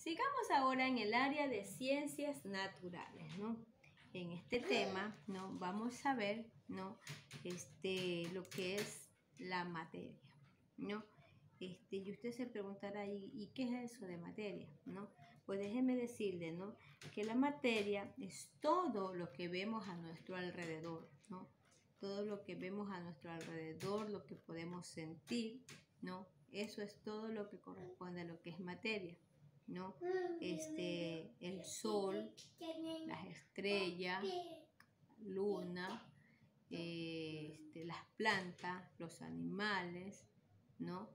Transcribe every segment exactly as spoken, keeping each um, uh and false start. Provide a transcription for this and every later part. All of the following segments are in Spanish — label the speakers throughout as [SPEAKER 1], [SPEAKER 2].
[SPEAKER 1] Sigamos ahora en el área de ciencias naturales, ¿no? En este tema, ¿no? Vamos a ver, ¿no? Este, lo que es la materia, ¿no? Este, y usted se preguntará, ¿y, ¿y qué es eso de materia? ¿No? Pues déjeme decirle, ¿no? Que la materia es todo lo que vemos a nuestro alrededor, ¿no? Todo lo que vemos a nuestro alrededor, lo que podemos sentir, ¿no? Eso es todo lo que corresponde a lo que es materia, ¿no? Este, el sol, las estrellas, luna, eh, este, las plantas, los animales, ¿no?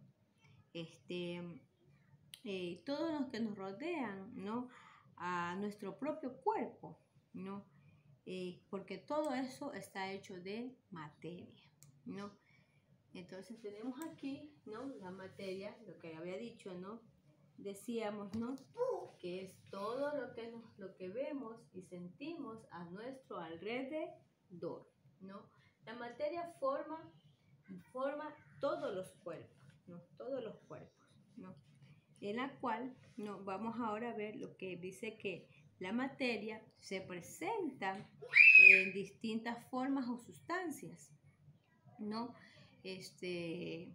[SPEAKER 1] Este, eh, todos los que nos rodean, ¿no? A nuestro propio cuerpo, ¿no? Eh, porque todo eso está hecho de materia, ¿no? Entonces tenemos aquí, ¿no? La materia, lo que había dicho, ¿no? Decíamos, ¿no? Que es todo lo que, nos, lo que vemos y sentimos a nuestro alrededor, ¿no? La materia forma, forma todos los cuerpos, ¿no? Todos los cuerpos, ¿no? En la cual, ¿no? Vamos ahora a ver lo que dice que la materia se presenta en distintas formas o sustancias, ¿no? Este...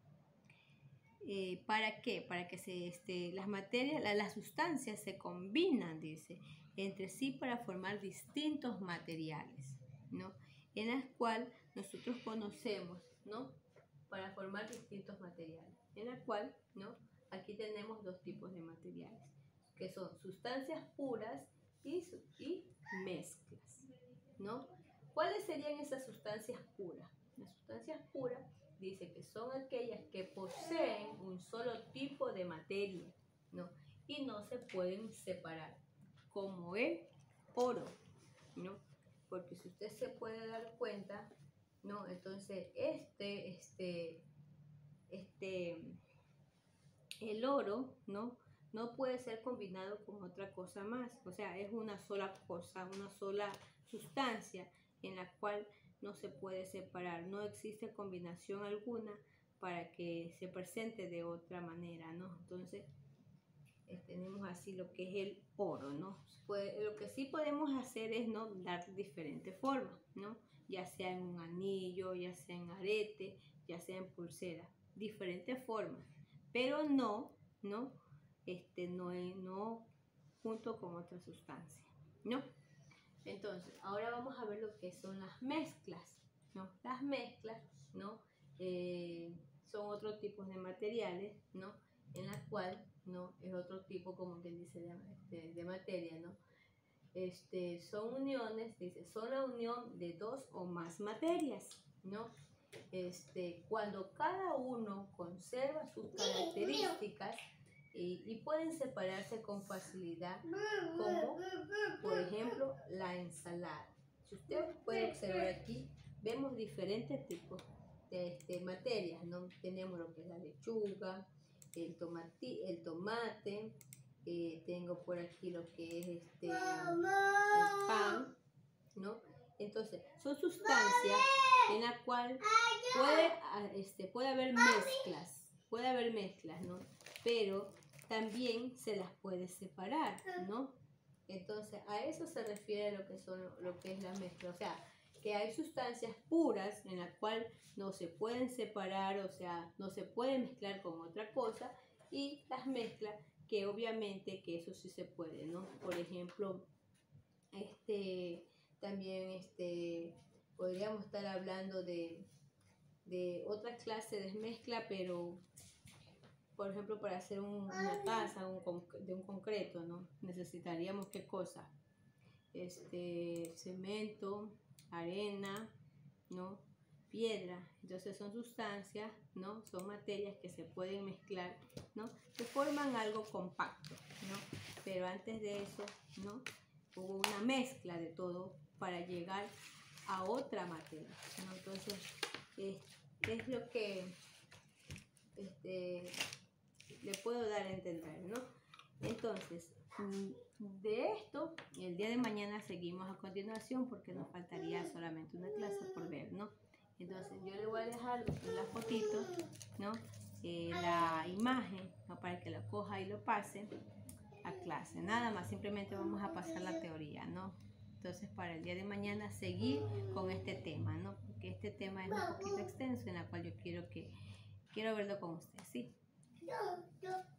[SPEAKER 1] Eh, ¿Para qué? Para que se, este, las materias, la, las sustancias se combinan, dice, entre sí para formar distintos materiales, ¿no? En las cuales nosotros conocemos, ¿no? Para formar distintos materiales. En la cual, ¿no? Aquí tenemos dos tipos de materiales, que son sustancias puras y, y mezclas, ¿no? ¿Cuáles serían esas sustancias puras? Las sustancias puras dice que son aquellas que poseen un solo tipo de materia, ¿no? Y no se pueden separar, como el oro, ¿no? Porque si usted se puede dar cuenta, ¿no? Entonces este, este, este, el oro, ¿no? No puede ser combinado con otra cosa más, o sea, es una sola cosa, una sola sustancia en la cual no se puede separar, no existe combinación alguna para que se presente de otra manera, ¿no? Entonces, eh, tenemos así lo que es el oro, ¿no? Pues, lo que sí podemos hacer es, ¿no? Dar diferentes formas, ¿no? Ya sea en un anillo, ya sea en arete, ya sea en pulsera, diferentes formas, pero no, ¿no? Este, no, no junto con otra sustancia, ¿no? Entonces, ahora vamos a ver lo que son las mezclas, ¿no? Las mezclas, ¿no? Eh, son otros tipos de materiales, ¿no? En la cual, ¿no? Es otro tipo, como que dice, de, de, de materia, ¿no? Este, son uniones, dice, son la unión de dos o más materias, ¿no? Este, cuando cada uno conserva sus características, Y, y pueden separarse con facilidad, como por ejemplo la ensalada. Si usted puede observar aquí, vemos diferentes tipos de este, materias, ¿no? Tenemos lo que es la lechuga, el, tomati, el tomate, eh, tengo por aquí lo que es este, el pan, ¿no? Entonces, son sustancias en la cual puede, este, puede haber mezclas, puede haber mezclas, ¿no? Pero también se las puede separar, ¿no? Entonces, a eso se refiere lo que son, lo que es la mezcla, o sea, que hay sustancias puras en las cuales no se pueden separar, o sea, no se puede mezclar con otra cosa, y las mezclas que obviamente que eso sí se puede, ¿no? Por ejemplo, este, también este, podríamos estar hablando de, de otra clase de mezcla, pero por ejemplo, para hacer un, una taza un, de un concreto, ¿no? Necesitaríamos qué cosa, este, cemento, arena, ¿no? Piedra. Entonces son sustancias, ¿no? Son materias que se pueden mezclar, ¿no? Que forman algo compacto, ¿no? Pero antes de eso, ¿no? Hubo una mezcla de todo para llegar a otra materia, ¿no? Entonces, es, es lo que este, le puedo dar a entender, ¿no? Entonces, de esto, el día de mañana seguimos a continuación porque nos faltaría solamente una clase por ver, ¿no? Entonces, yo le voy a dejar en la fotito, ¿no? Eh, la imagen, ¿no? Para que la coja y lo pase. a clase. Nada más, simplemente vamos a pasar la teoría, ¿no? Entonces, para el día de mañana seguir con este tema, ¿no? Porque este tema es un poquito extenso en la cual yo quiero que quiero verlo con ustedes, ¿sí?